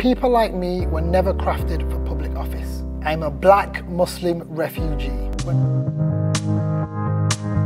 People like me were never crafted for public office. I'm a black Muslim refugee.